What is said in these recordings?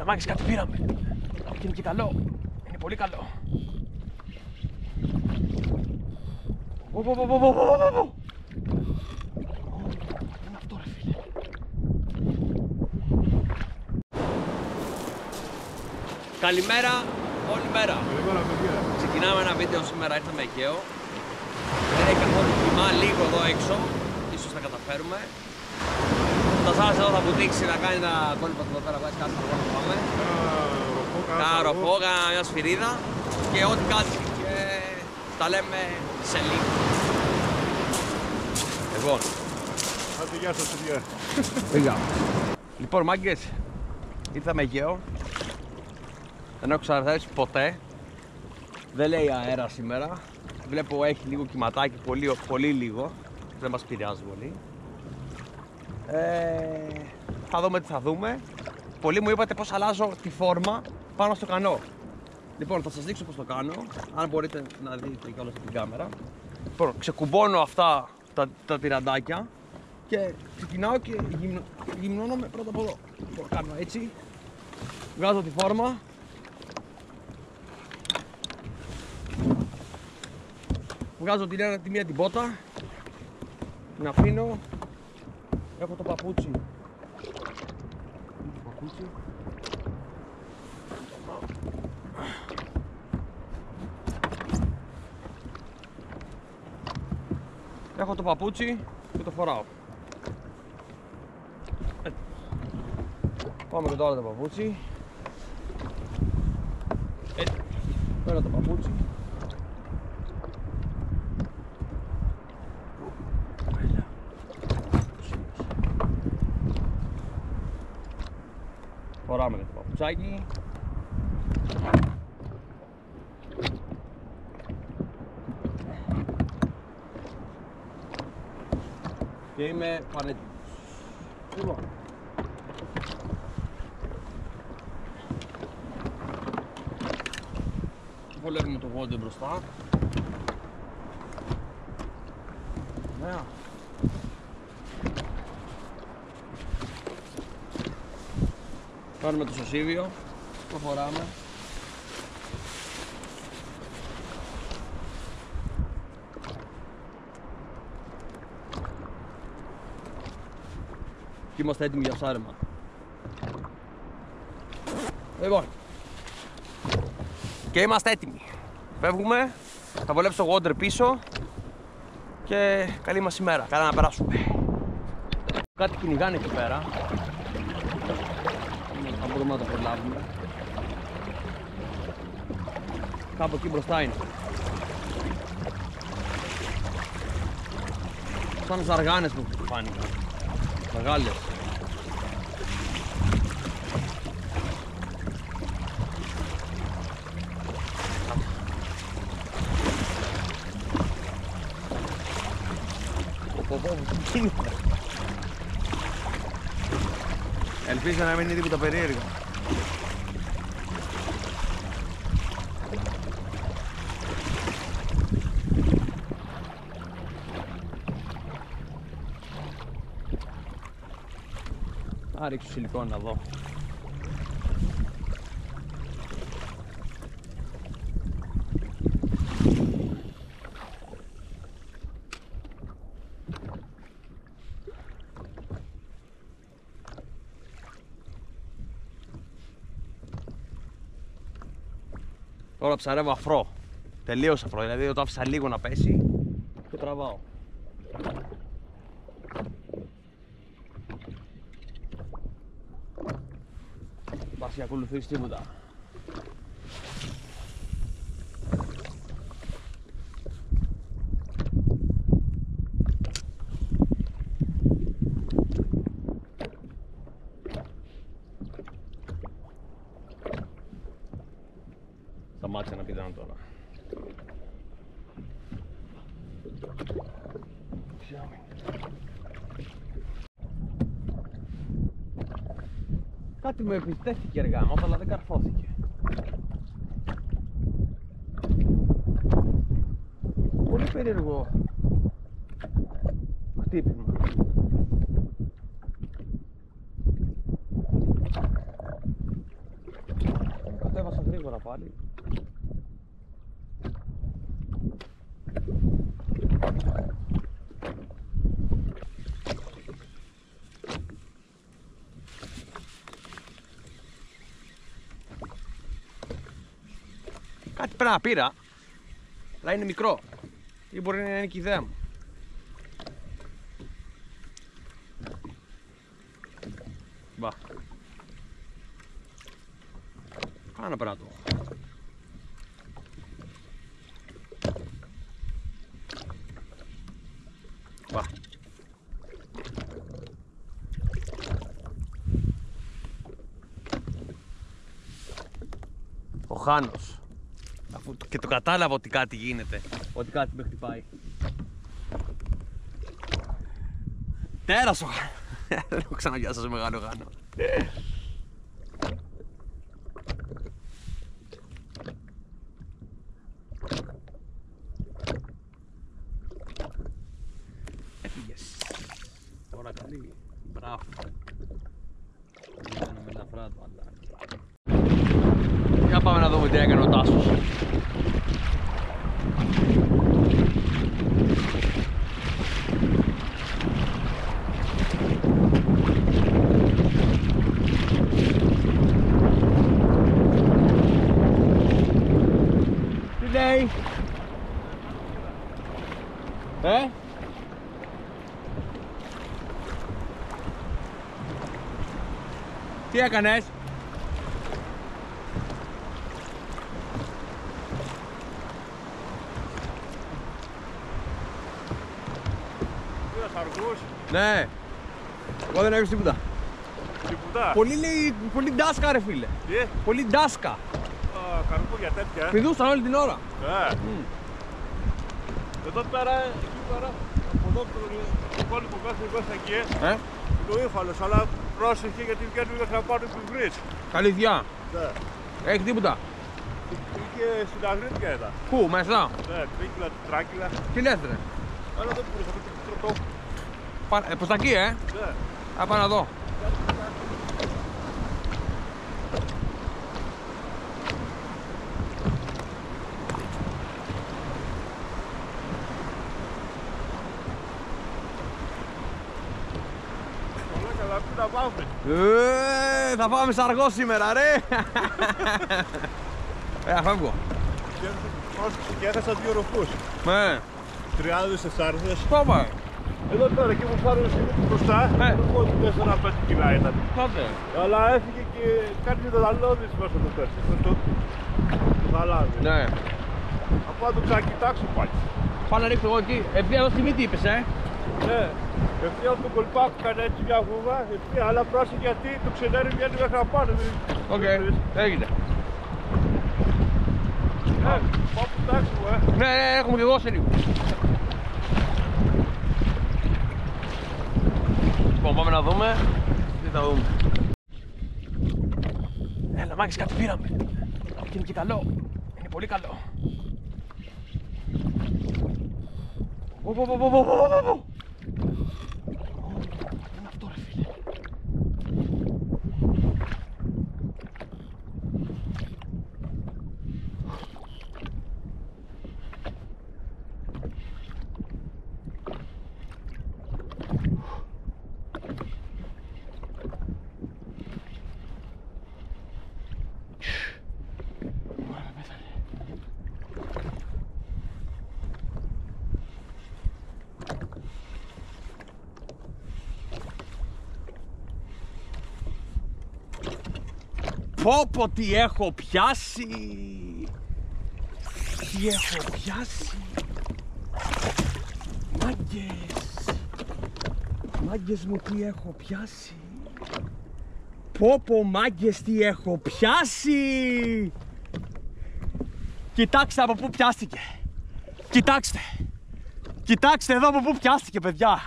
Ρε μάγκες, κάτι πήραμε. Και είναι και καλό. Είναι πολύ καλό. Είναι αυτό ρε φίλε. Καλημέρα, όλη μέρα. Ξεκινάμε ένα βίντεο σήμερα, ήρθαμε Αιγαίο. Δεν έχει καθόλου κλιμά, λίγο εδώ έξω. Ίσως θα καταφέρουμε. Το Σάββας εδώ θα βουτήξει να κάνει τα κόλπα του εδώ πέρα, βγάζει κάτι που να πάμε. Κάνα ροφό, μια σφυρίδα και ό,τι κάτσει. Και τα λέμε σε λίγο. Λοιπόν. Άντε, γεια σας, παιδιά. Πήγα. Λοιπόν, μάγκες, ήρθαμε Αιγαίο. Δεν έχω ξαναρθέσει ποτέ. Δεν λέει αέρα σήμερα. Βλέπω έχει λίγο κυματάκι, πολύ λίγο. Δεν μας πειράζει πολύ. Θα δούμε τι θα δούμε. Πολλοί μου είπατε πως αλλάζω τη φόρμα πάνω στο κανό. Λοιπόν, θα σας δείξω πως το κάνω. Αν μπορείτε να δείτε και όλα στην κάμερα. Λοιπόν, ξεκουμπώνω αυτά τα τυραντάκια και ξεκινάω και γυμνώνομαι πρώτα από εδώ. Λοιπόν, κάνω έτσι. Βγάζω τη φόρμα. Βγάζω τη μία την πότα. Την αφήνω. Έχω το παπούτσι. Έχω το παπούτσι και το φοράω. Πάμε και τώρα το παπούτσι. Παίρνω το παπούτσι. Φοράμε και το παπουτσάκι. Και είμαι πανέτοιμος. Λοιπόν. Βολεύουμε το γόντι μπροστά. Ωραία. Πάρουμε το σωσίβιο, το φοράμε. Και είμαστε έτοιμοι για ψάρεμα. Λοιπόν, και είμαστε έτοιμοι. Φεύγουμε, θα βολέψω το water πίσω και καλή μας ημέρα, καλά να περάσουμε. Κάτι κυνηγάνε εκεί πέρα. Θα μπορούμε να το προλάβουμε. Κάπου εκεί μπροστά είναι. Σαν ζαργάνες που φάνηκαν. Μεγάλες. Τι είναι? Ελπίζω να μην είναι τίποτα περίεργο. Θα ρίξω σιλικόνη να δω. Τώρα ψαρεύω αφρό. Τελείως αφρό, δηλαδή το άφησα λίγο να πέσει και τραβάω. Πας και ακολουθείς τίποτα. Σταμάτησε να πηδάνε τώρα. Κάτι μου επιτέθηκε εργάμα, αλλά δεν καρφώθηκε. Πολύ περίεργο χτύπημα. τώρα πάλι. Κάτι πρέπει να πήρα, αλλά είναι μικρό ή μπορεί να είναι και η ιδέα μου. Μπα. Πάνω πέρα το. Μπα. Ο Χάνος. Αφού και το κατάλαβα ότι κάτι γίνεται, ότι κάτι με χτυπάει. Τέρας ο Χάνος. Δεν έχω ξαναγιά σας μεγάλο Χάνο. Έφυγες. Τώρα καλή. Μπράβο. Πήγαμε με ελαφρά το αντάκι. Για πάμε να δούμε τι έκανε ο Τάσος. Τι λέει? Τι έκανες? Αργούς. Ναι. Εγώ δεν έκανα τίποτα. Τίποτα. Πολύ λέει, πολύ ντάσκα ρε φίλε. Τι? Πολύ ντάσκα. Καρπούρια τέτοια. Πηδούσαν όλη την ώρα. Εδώ πέρα, εκεί πέρα, από εδώ το υπόλοιπο μέσα εκεί, το ύφαλος, αλλά πρόσεχε γιατί βγαίνουν μέχρι να πάρουν τους βρεις. Αλήθεια. Ναι. Έχει τίποτα. Είχε στην Αγρίτια εδώ. Πού, μέσα? Ναι, τρίκυλα, τράκυλα. Τι λες ρε? Αλλά δεν μπορούσα, με την τροτό. Προς τα εκεί, Ναι. Θα πάω να δω. Να πάμε. Θα πάμε σαργό σήμερα ρε. Φεύγω. Και έχασα 2 ροφούς. Ναι. 30 τεσσάριδες. Πού πάει? Εδώ τώρα και μου φάρουν μπροστά. Εγώ 4-5 κιλά ήταν. Τότε. Αλλά έφυγε και κάτι το δαλώδης μέσα το πέρσι. Το χαλάδι. Ναι. Από να το ξανακοιτάξω πάλι. Πάω να ρίξω εγώ εκεί. Ευθεία εδώ στη μύτη είπες Ναι. Ευθεία από τον κολπάκο έκανε έτσι μια βούβα. Ευθεία, αλλά πρόσεχε γιατί το ξενέρι βγαίνει μέχρι να πάνω. Οκ. Έγινε. Πάω που τάξουμε. Ναι, ναι, έχουμε και εγώ σε λίγο. Λοιπόν, πάμε να δούμε. Τι θα δούμε. Έλα, μάγκες, κάτι πήραμε. Και είναι και καλό. Είναι πολύ καλό. Τι είναι αυτό ρε φίλε? Πω τι έχω πιάσει! Τι έχω πιάσει! Μάγκες! Μάγκες μου τι έχω πιάσει! Πω μάγκες τι έχω πιάσει! Κοιτάξτε από πού πιάστηκε! Κοιτάξτε! Κοιτάξτε εδώ από πού πιάστηκε παιδιά!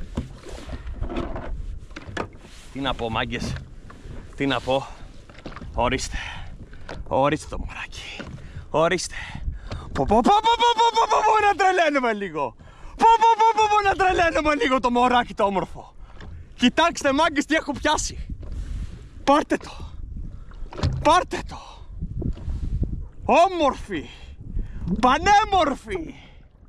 Τι να πω μάγκες, τι να πω, Ορίστε. Ορίστε το μωράκι. Ορίστε. Να τρελαίνουμε λίγο. Να τρελαίνουμε λίγο το μωράκι το όμορφο. Κοιτάξτε μάγκες τι έχω πιάσει. Πάρτε το. Πάρτε το. Όμορφη. Πανέμορφη.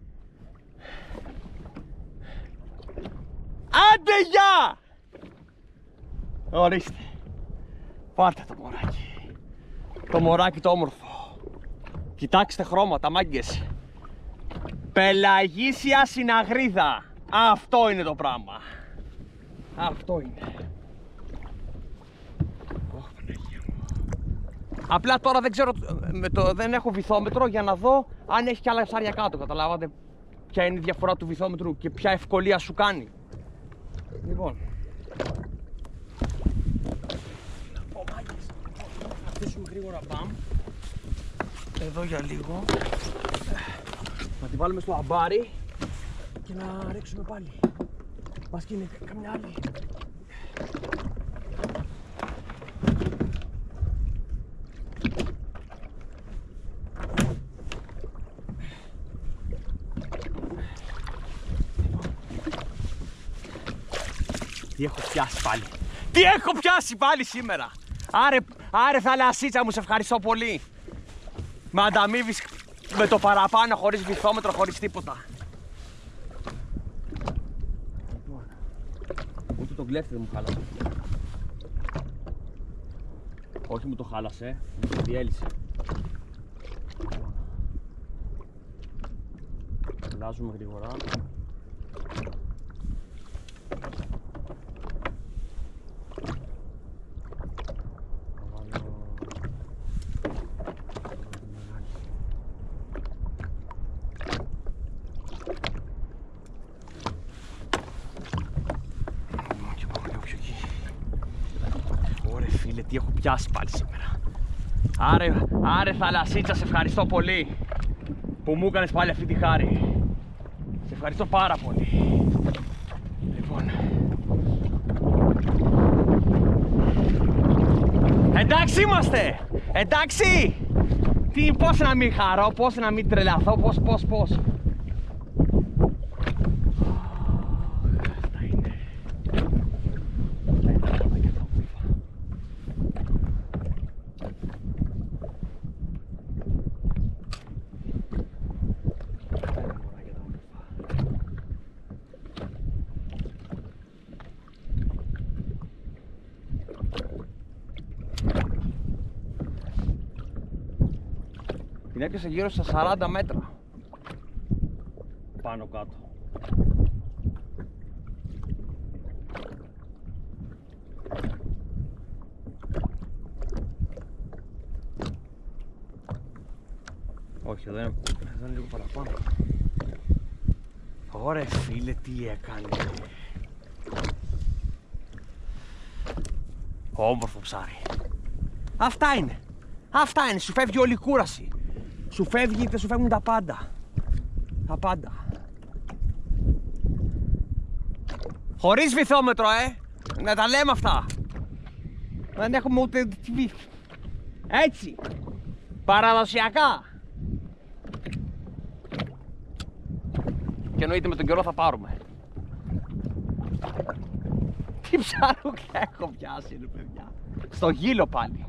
Άντε γεια. Ορίστε. Πάρτε το μωράκι. Το μωράκι το όμορφο. Κοιτάξτε χρώματα μάγκες. Πελαγίσια συναγρίδα. Αυτό είναι το πράγμα. Αυτό είναι. Απλά τώρα δεν ξέρω, δεν έχω βυθόμετρο για να δω αν έχει κι άλλα ψάρια κάτω. Καταλάβατε ποια είναι η διαφορά του βυθόμετρου και ποια ευκολία σου κάνει. Λοιπόν. Θα αφήσουμε γρήγορα μπαμ. Εδώ για λίγο. Να τη βάλουμε στο αμπάρι και να ρίξουμε πάλι. Μας και είναι καμιά άλλη. Τι έχω πιάσει πάλι. Τι έχω πιάσει πάλι σήμερα. Άρε θαλασσίτσα μου, σε ευχαριστώ πολύ. Με ανταμείβεις με το παραπάνω, χωρίς βυθόμετρο, χωρίς τίποτα. Ούτε το γλέφτη μου χάλασε. Όχι μου το χάλασε, μου το διέλυσε. Αλλάζουμε γρήγορα. Τι έχω πιάσει πάλι σήμερα. Άρε θαλασσίτσα, σε ευχαριστώ πολύ που μου έκανες πάλι αυτή τη χάρη. Σε ευχαριστώ πάρα πολύ. Λοιπόν, εντάξει είμαστε. Εντάξει. Πώς να μην χαρώ, πώς να μην τρελαθώ, πώς. Την έπιασε γύρω στα 40 μέτρα πάνω κάτω. Όχι, εδώ είναι λίγο παραπάνω. Ωραία φίλε, τι έκανε. Όμορφο ψάρι. Αυτά είναι. Αυτά είναι. Σου φεύγει όλη η κούραση. Σου φεύγουν τα πάντα. Τα πάντα. Χωρίς βυθόμετρο, να τα λέμε αυτά. Δεν έχουμε ούτε έτσι. Παραδοσιακά. Και εννοείται με τον καιρό θα πάρουμε. Τι ψαρούκια έχω πιάσει, ρε παιδιά. Στο γύλο πάλι.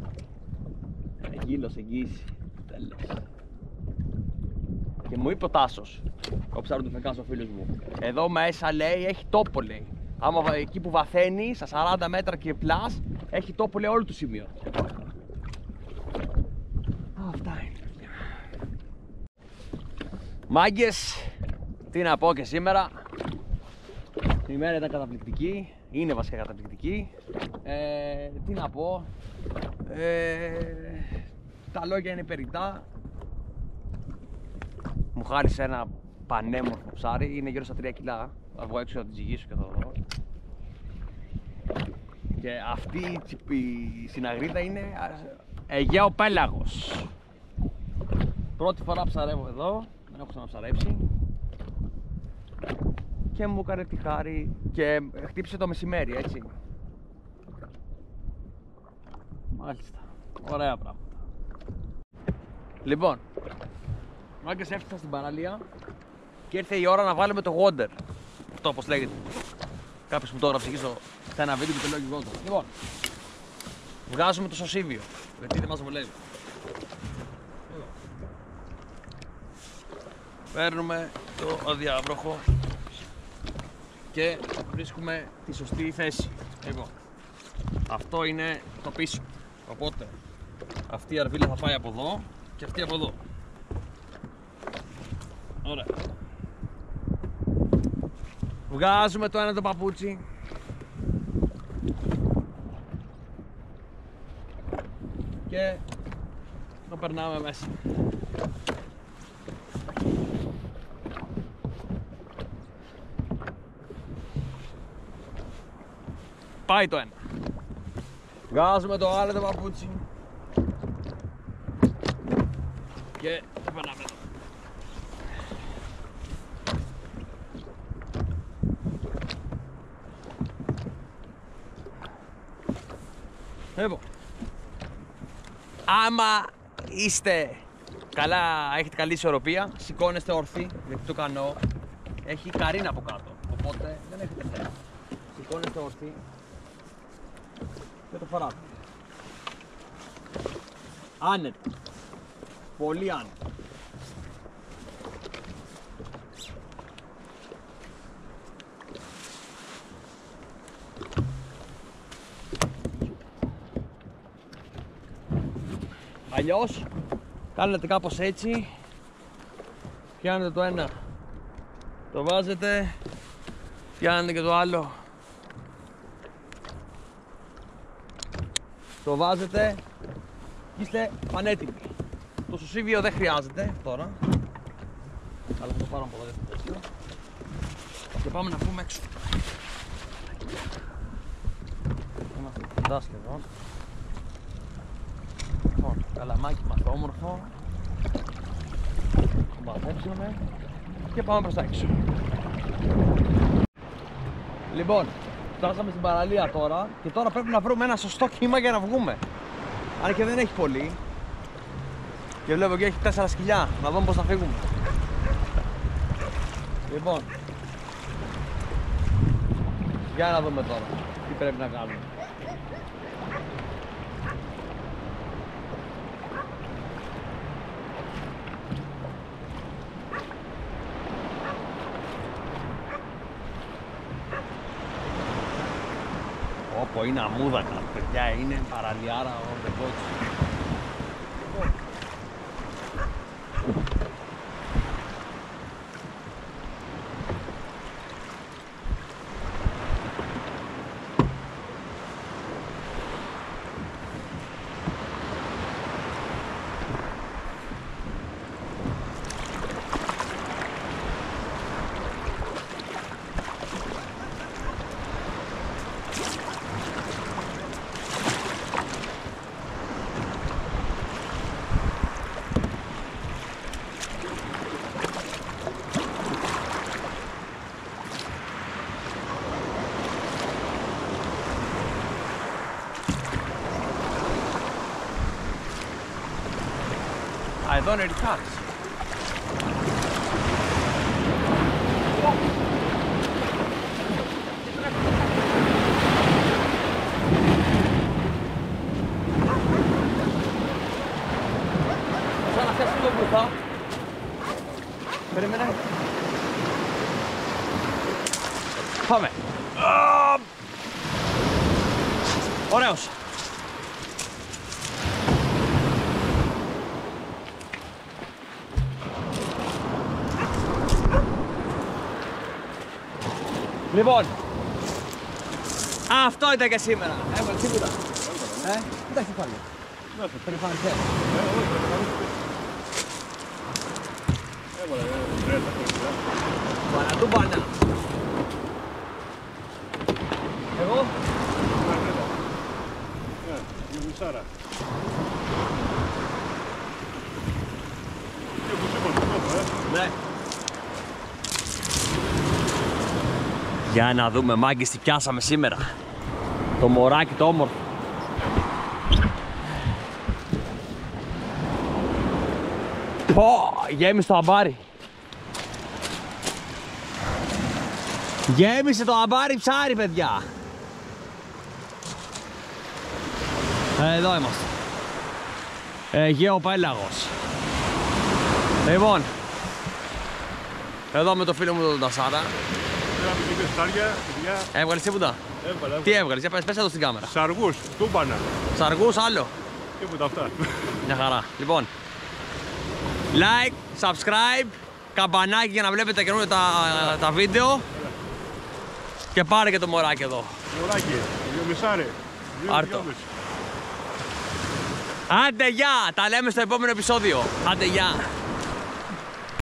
Γύλος εγγύηση. Τέλος. Και μου είπε ο Τάσος, ο ψαροντοφεκάς ο φίλος μου, εδώ μέσα λέει έχει τόπο, λέει. Άμα εκεί που βαθαίνει στα 40 μέτρα και πλάς, έχει τόπο, λέει, όλο το σημείο. Αυτά είναι. Μάγκες, τι να πω και σήμερα. Η μέρα ήταν καταπληκτική, είναι βασικά καταπληκτική. Τι να πω. Τα λόγια είναι περιττά. Μου χάρισε ένα πανέμορφο ψάρι, είναι γύρω στα 3 κιλά. Θα βγω έξω να την ζυγίσω και θα το δω. Και αυτή η συναγρίδα είναι Αιγαίο πέλαγος. Πρώτη φορά ψαρεύω εδώ, δεν έχω ξαναψαρέψει. Και μου έκανε τη χάρη και χτύπησε το μεσημέρι, έτσι. Μάλιστα. Ωραία πράγματα. Λοιπόν, μάγκες, έφτασα στην παραλία και ήρθε η ώρα να βάλουμε το Wonder. Αυτό όπως λέγεται. Κάποιος μου το έγραψε εκεί σε ένα βίντεο και το λέω και Wonder. Λοιπόν, βγάζουμε το σωσίβιο, γιατί δεν μας βολεύει. Παίρνουμε το αδιάβροχο και βρίσκουμε τη σωστή θέση. Λοιπόν, αυτό είναι το πίσω. Οπότε, αυτή η αρβίλα θα πάει από εδώ και αυτή από εδώ. Ωραία. Βγάζουμε το ένα το παπούτσι. Και το περνάμε μέσα. Πάει το ένα. Βγάζουμε το άλλο το παπούτσι. Και το περνάμε εδώ. Λοιπόν, άμα είστε καλά, έχετε καλή ισορροπία, σηκώνεστε όρθιοι, γιατί το κανό έχει καρίνα από κάτω, οπότε δεν έχετε θέμα. Σηκώνεστε όρθιοι και το φοράτε. Άνετα, πολύ άνετα. Αλλιώς κάνετε κάπως έτσι, πιάνετε το ένα, το βάζετε, πιάνετε και το άλλο, το βάζετε και είστε πανέτοιμοι. Το σωσίβιο δεν χρειάζεται τώρα, αλλά θα το πάρω από εδώ και πάμε να πούμε έξω. Είμαστε κοντά σχεδόν. Λοιπόν, καλαμάκι μας το όμορφο, το μαζέψαμε και πάμε προς τα έξω. Λοιπόν, φτάσαμε στην παραλία τώρα και τώρα πρέπει να βρούμε ένα σωστό κύμα για να βγούμε. Αν και δεν έχει πολύ και βλέπω και έχει 4 σκυλιά, να δούμε πως θα φύγουμε. Λοιπόν, για να δούμε τώρα τι πρέπει να κάνουμε. Όπο, είναι αμούδακα, παιδιά, είναι παραλιάρα ο δεκότσος. Α, εδώ είναι ριχάρις. Σαν να θες το μπροστά. Περίμενε. Πάμε. Ωραίος. Λοιπόν, αυτό ήταν και σήμερα. Έβαλε τίποτα. Τι τα έχει πάλι. Πρέπει να φάνε. Έβαλε 30. Πανατούμπανα. Εγώ. Ναι, μισάρα. Ναι. Για να δούμε, μάγκες, τι πιάσαμε σήμερα. Το μωράκι το όμορφο. Γέμισε το αμπάρι. Γέμισε το αμπάρι ψάρι, παιδιά. Εδώ είμαστε. Αιγαίο πέλαγος. Λοιπόν, εδώ με το φίλο μου τον Τασάρα. Έβγαλες τίποτα? Έβγαλε. Τι έβγαλες, για πες εδώ στην κάμερα. Σαργούς, τούμπανα. Σαργούς, άλλο. Τίποτα αυτά. Μια χαρά. Λοιπόν, like, subscribe, καμπανάκι για να βλέπετε καινούργια τα βίντεο. Και πάρε και το μωράκι εδώ. Μωράκι, 2,5. Άρτο. Άντε γεια, τα λέμε στο επόμενο επεισόδιο. Άντε γεια.